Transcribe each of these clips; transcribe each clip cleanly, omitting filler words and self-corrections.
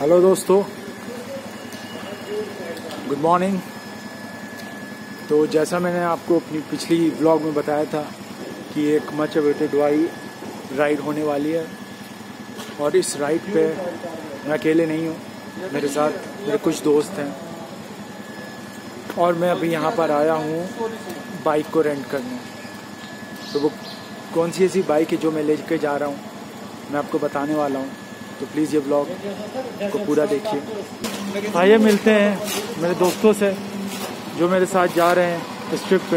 Hello दोस्तों, good morning. तो जैसा मैंने आपको अपनी पिछली व्लॉग में बताया था कि एक मच अवेटेड राइड होने वाली है, और इस राइड पे मैं अकेले नहीं हूँ, मेरे साथ मेरे कुछ दोस्त हैं, और मैं अभी यहाँ पर आया हूँ बाइक को रेंट करने। तो वो कौन सी ऐसी बाइक है जो मैं लेके जा रहा हूँ, मैं आपको बताने वाला हूँ। तो प्लीज़ ये व्लॉग को पूरा देखिए। आइए मिलते हैं मेरे दोस्तों से जो मेरे साथ जा रहे हैं इस ट्रिप पे।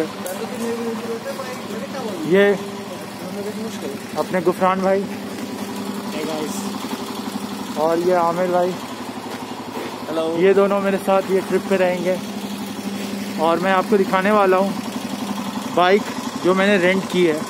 ये अपने गुफरान भाई और ये आमिर भाई, हेलो। ये दोनों मेरे साथ ये ट्रिप पे रहेंगे, और मैं आपको दिखाने वाला हूँ बाइक जो मैंने रेंट की है।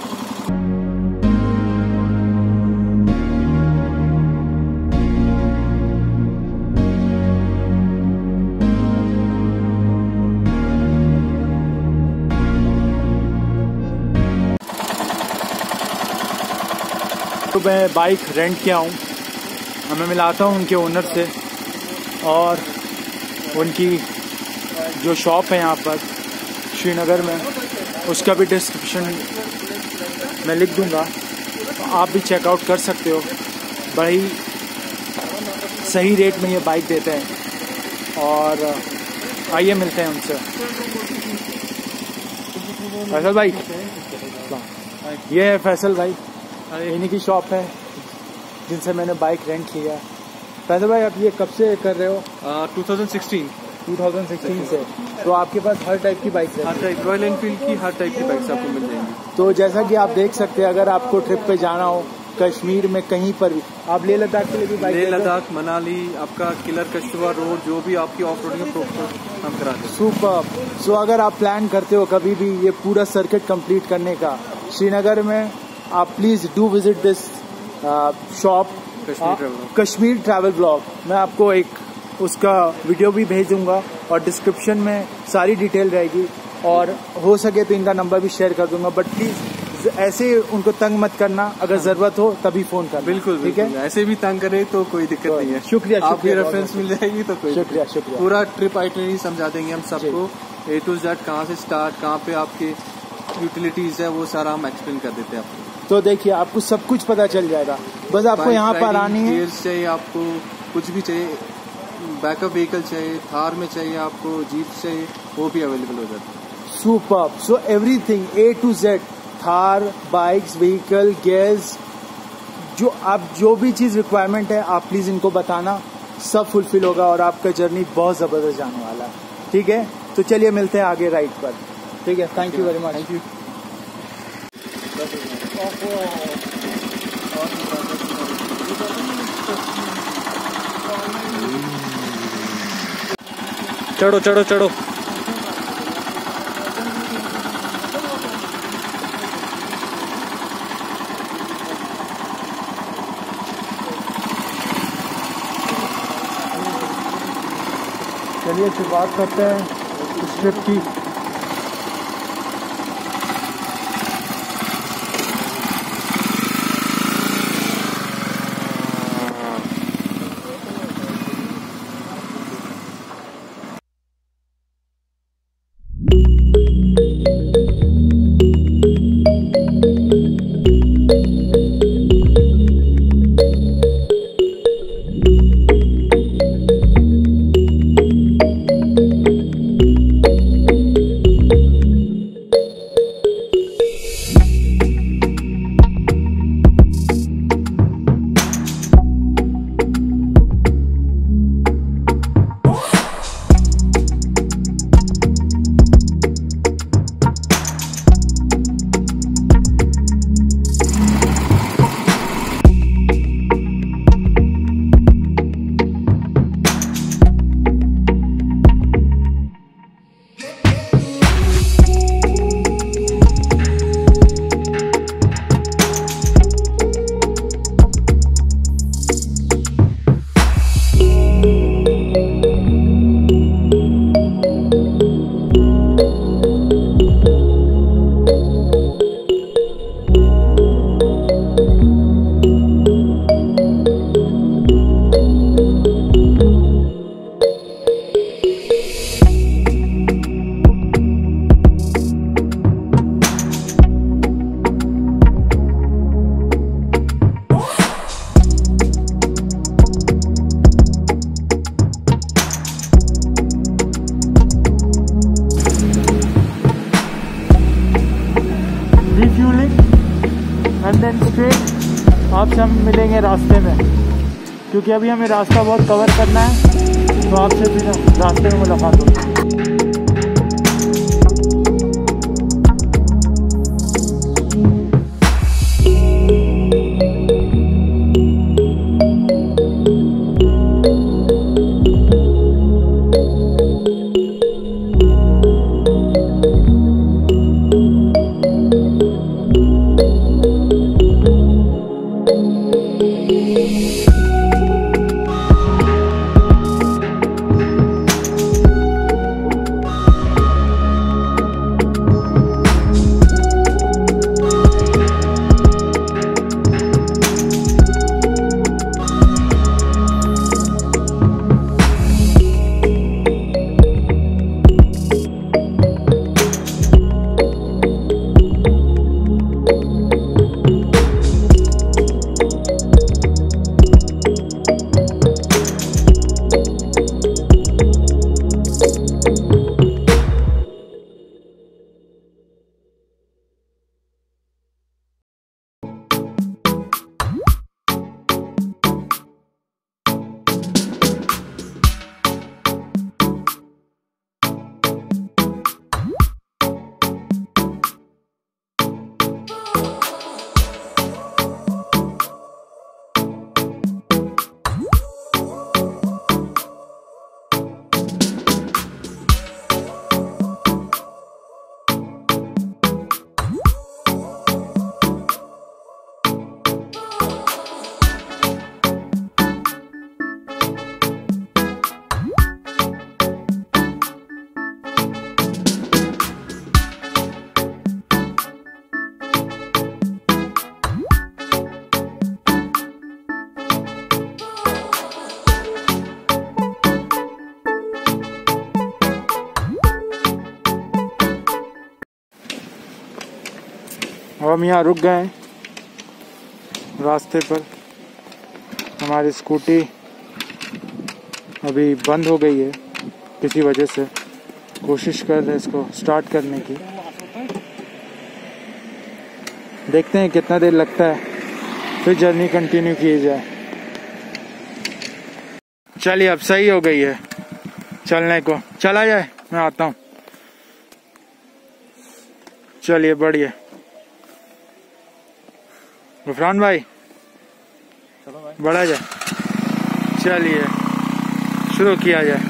तो मैं बाइक रेंट किया हूँ, मैं मिलाता हूँ उनके ओनर से, और उनकी जो शॉप है यहाँ पर श्रीनगर में, उसका भी डिस्क्रिप्शन मैं लिख दूँगा, तो आप भी चेकआउट कर सकते हो। बड़ी सही रेट में ये बाइक देते हैं, और आइए मिलते हैं उनसे। फैसल भाई, ये है फैसल भाई, इन्हीं की शॉप है जिनसे मैंने बाइक रेंट किया है। फैसल भाई, आप ये कब से कर रहे हो? 2016 से। तो आपके पास हर टाइप की बाइक है? हर टाइप, रॉयल एनफील्ड की हर टाइप की बाइक्स आपको मिल जाएंगी। तो जैसा कि आप देख सकते हैं, अगर आपको ट्रिप पे जाना हो कश्मीर में कहीं पर भी, आप लेह लद्दाख के लिए भी बाइक, लेह लद्दाख, मनाली, आपका किलर कश्तवा रोड, जो भी आपकी ऑफ रोडिंग हम कराते हैं। सुपर। सो अगर आप प्लान करते हो कभी भी ये पूरा सर्किट कंप्लीट करने का श्रीनगर में, आप please do visit this shop Kashmir travel blog. मैं आपको एक उसका वीडियो भी भेज दूंगा, और डिस्क्रिप्शन में सारी डिटेल रहेगी, और हो सके तो इनका नंबर भी शेयर कर दूंगा। बट प्लीज ऐसे उनको तंग मत करना, अगर जरूरत हो तभी फोन करना। बिल्कुल, ठीक है। ऐसे भी तंग करे तो कोई दिक्कत नहीं है। शुक्रिया, आपकी रेफरेंस मिल जाएगी तो कोई शुक्रिया। पूरा ट्रिप आइटनरी समझा देंगे हम सबको, A to Z, कहाँ से स्टार्ट, कहाँ पे आपके यूटिलिटीज है, वो सारा हम एक्सप्लेन कर देते हैं आपको। तो देखिए, आपको सब कुछ पता चल जाएगा, बस आपको यहाँ पर आनी है। गियर्स चाहिए आपको, कुछ भी चाहिए, बैकअप व्हीकल चाहिए, थार में चाहिए आपको, जीप चाहिए, वो भी अवेलेबल हो जाता है। Super. So everything A to Z, Thar, bikes, vehicle, gears, जो भी चीज रिक्वायरमेंट है, आप प्लीज इनको बताना, सब फुलफिल होगा, और आपका जर्नी बहुत जबरदस्त जाने वाला है। ठीक है, तो चलिए मिलते हैं आगे राइड पर। ठीक है, thank you very much. Thank you. चढ़ो चढ़ो चढ़ो। चलिए शुरुआत करते हैं इस ट्रिप की। आपसे हम मिलेंगे रास्ते में, क्योंकि अभी हमें रास्ता बहुत कवर करना है, तो आपसे फिर रास्ते में मुलाकात होगी। और हम यहाँ रुक गए हैं रास्ते पर। हमारी स्कूटी अभी बंद हो गई है किसी वजह से, कोशिश कर रहे हैं इसको स्टार्ट करने की। देखते हैं कितना देर लगता है, फिर जर्नी कंटिन्यू की जाए। चलिए अब सही हो गई है चलने को, चला जाए, मैं आता हूँ। चलिए बढ़िया। गुफरान भाई बढ़ा जाए, चलिए शुरू किया जाए।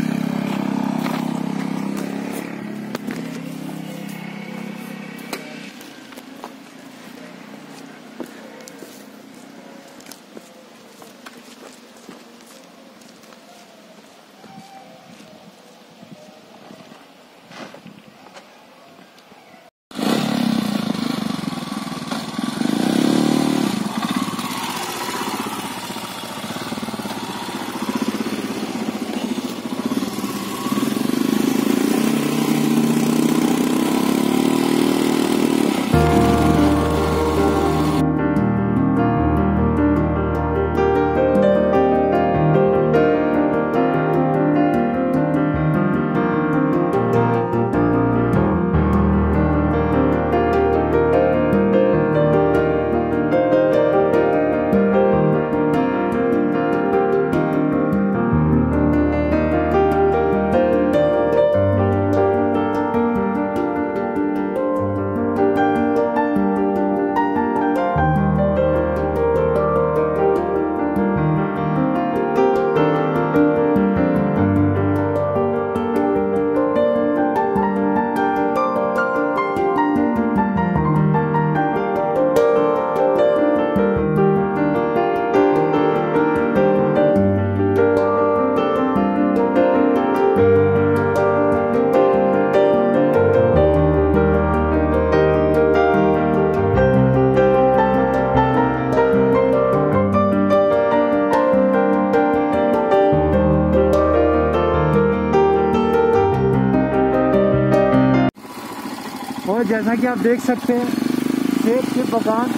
और जैसा कि आप देख सकते हैं, सेब के बगान,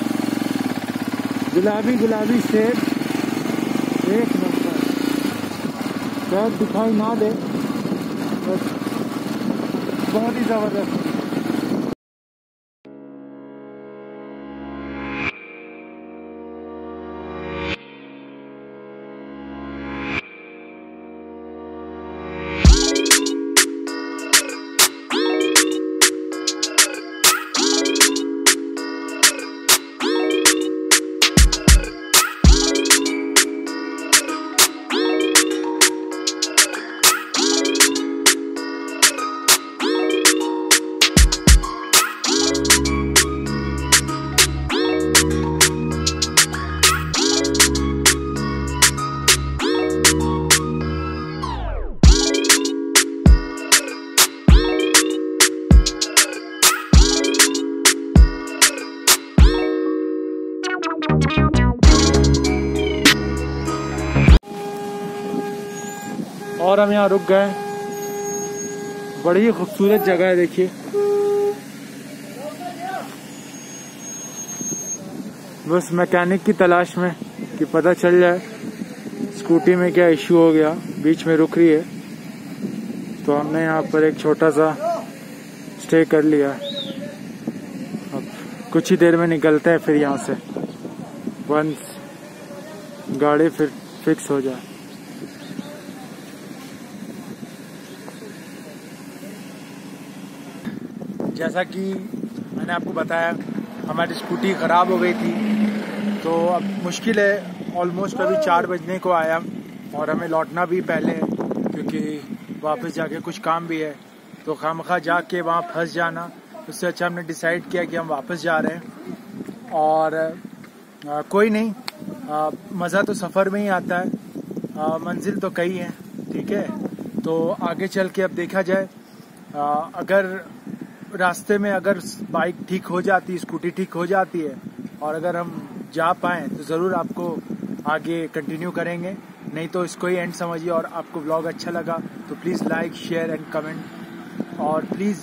गुलाबी गुलाबी सेब, एक नंबर। शायद दिखाई ना दे, बस बहुत ही ज़बरदस्त। और हम यहाँ रुक गए। बड़ी ही खूबसूरत जगह है, देखिए। बस मैकेनिक की तलाश में कि पता चल जाए स्कूटी में क्या इश्यू हो गया, बीच में रुक रही है। तो हमने यहाँ पर एक छोटा सा स्टे कर लिया। अब कुछ ही देर में निकलते हैं फिर यहाँ से, वंस गाड़ी फिर फिक्स हो जाए। जैसा कि मैंने आपको बताया, हमारी स्कूटी ख़राब हो गई थी, तो अब मुश्किल है। ऑलमोस्ट अभी 4 बजने को आया और हमें लौटना भी पहले है, क्योंकि वापस जाके कुछ काम भी है। तो खामखा जाके वहाँ फंस जाना, उससे अच्छा हमने डिसाइड किया कि हम वापस जा रहे हैं। और कोई नहीं, मज़ा तो सफ़र में ही आता है। मंजिल तो कई है, ठीक है। तो आगे चल के अब देखा जाए, अगर रास्ते में अगर बाइक ठीक हो जाती, स्कूटी ठीक हो जाती है और अगर हम जा पाएँ तो ज़रूर आपको आगे कंटिन्यू करेंगे, नहीं तो इसको ही एंड समझिए। और आपको व्लॉग अच्छा लगा तो please like, share and comment, और प्लीज़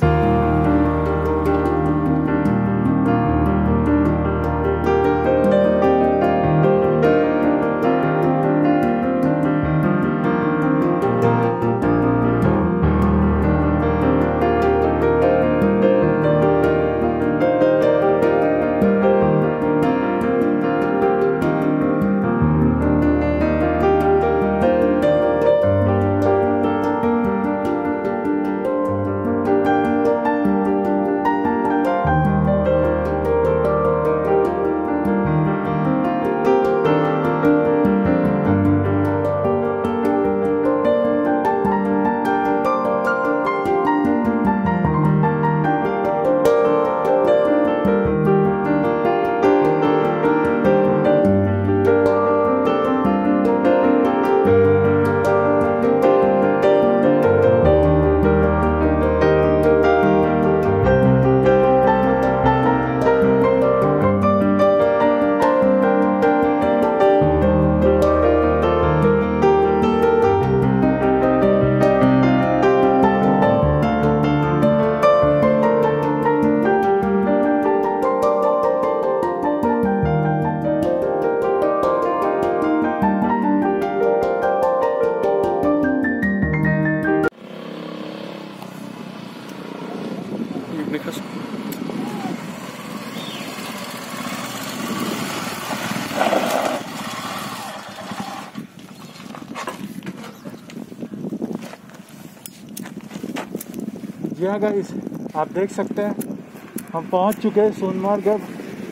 जी हाँ गाइस, आप देख सकते हैं हम पहुंच चुके हैं सोनमार्ग। अब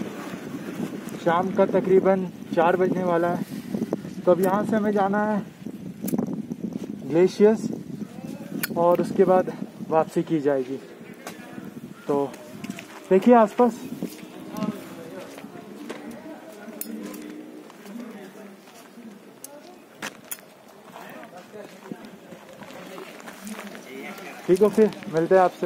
शाम का तकरीबन 4 बजने वाला है। तो अब यहाँ से हमें जाना है ग्लेशियर्स और उसके बाद वापसी की जाएगी। तो देखिए आसपास, ठीक हो, फिर मिलते हैं आपसे।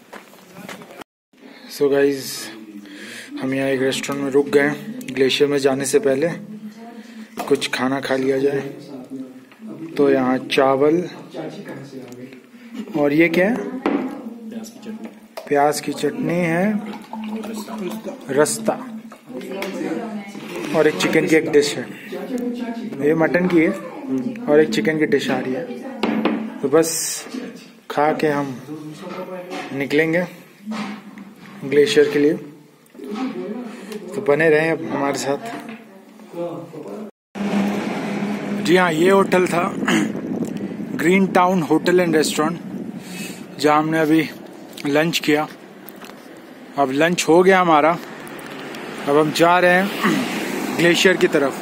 सो गाइज, हम यहाँ एक रेस्टोरेंट में रुक गए ग्लेशियर में जाने से पहले। कुछ खाना खा लिया जाए। तो यहाँ चावल और ये क्या है, प्याज की चटनी है, रस्ता और एक चिकन की एक डिश है। ये मटन की है और एक चिकन की डिश आ रही है। तो बस खा के हम निकलेंगे ग्लेशियर के लिए। तो बने रहें अब हमारे साथ। जी हाँ, ये होटल था Green Town Hotel and Restaurant, जहाँ हमने अभी लंच किया। अब लंच हो गया हमारा, अब हम जा रहे हैं ग्लेशियर की तरफ।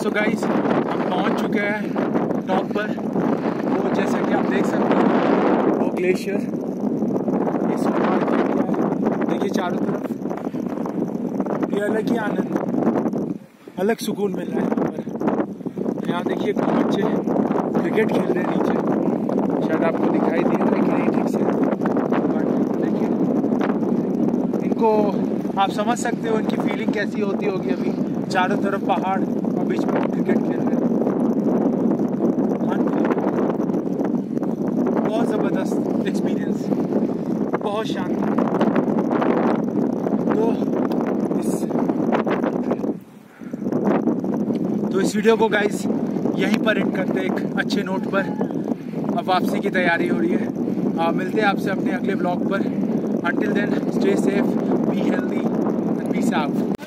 सो गाइस हम पहुंच चुके हैं टॉप पर। वो जैसा कि आप देख सकते हो वो ग्लेशियर ये सुनवार किया गया है। देखिए चारों तरफ ये अलग ही आनंद, अलग सुकून मिल रहा है यहाँ पर। यहाँ देखिए कुछ बच्चे क्रिकेट खेल रहे हैं नीचे, शायद आपको दिखाई दे रहा है कि नहीं ठीक से, बट देखिए इनको आप समझ सकते हो इनकी फीलिंग कैसी होती होगी। अभी चारों तरफ पहाड़ और बीच में क्रिकेट खेल रहे हैं। बहुत ज़बरदस्त एक्सपीरियंस, बहुत शानदार। तो इस वीडियो को गाइस यहीं पर एंड करते एक अच्छे नोट पर। अब वापसी की तैयारी हो रही है। मिलते हैं आपसे अपने अगले ब्लॉग पर। Until then, stay safe, be healthy and peace out.